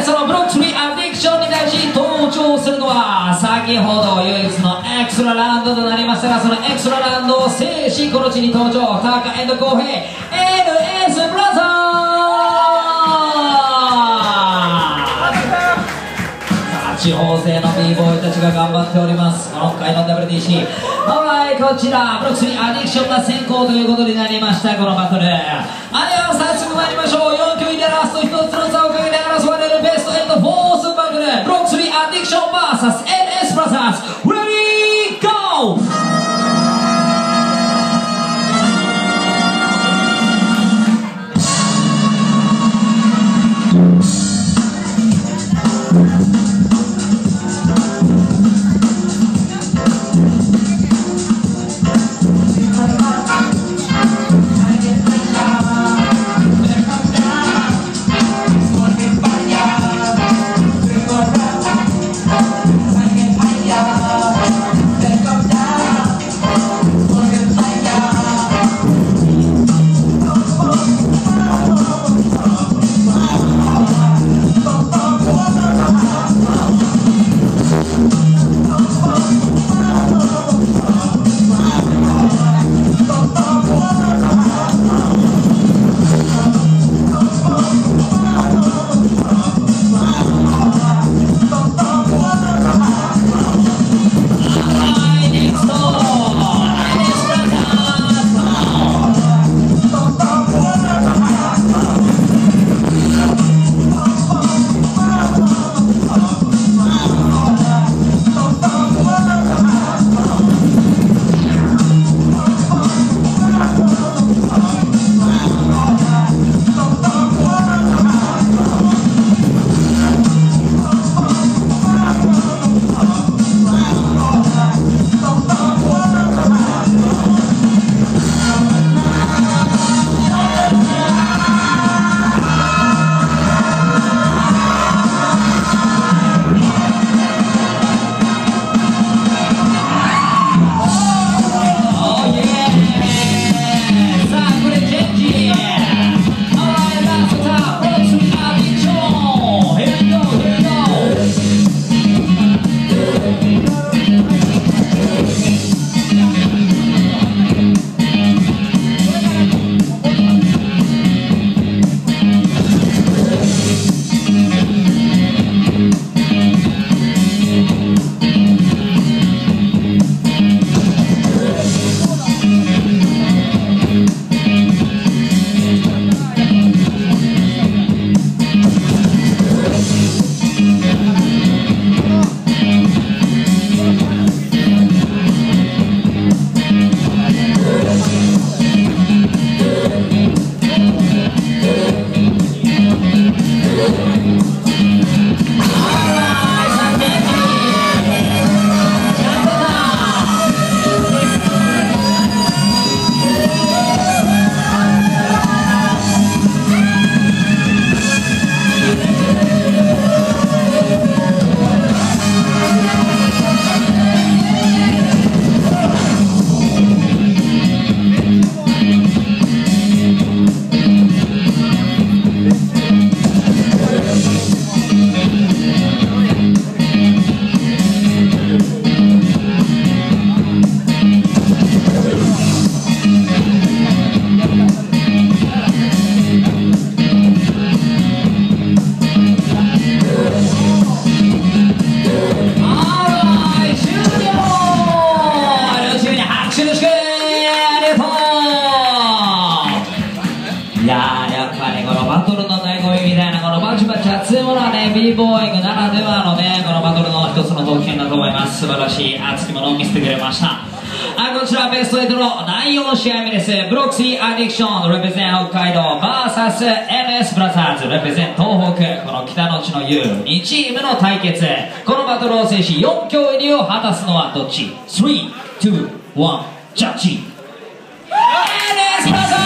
そのブロック3アディクションに対し登場するのは先ほど唯一のエクストララウンドとなりましたが、そのエクストララウンドを制しこの地に登場、タカ&コウヘイ NS ブラザー。地方勢の b ボーイたちが頑張っております、今回の WTC。 こちらブロック3アディクションが先行ということになりました、このバトル。では早速参りましょう。4競技でラスト1つの差をかけて争われるベスト8フォースバトル、ブロック3アディクション VS NS ブラザーズ。レディーゴー。b ボーイングならではのね、このバトルの一つの特権だと思います。素晴らしい熱きものを見せてくれました。こちらベスト8の第4試合目です。ブロック3アディクションレペゼン北海道 VS NS ブラザーズレペゼン東北、この北の地の U2 チームの対決。このバトルを制し4強入りを果たすのはどっち？ 3、2、1、ジャッジ NS ブラザーズ。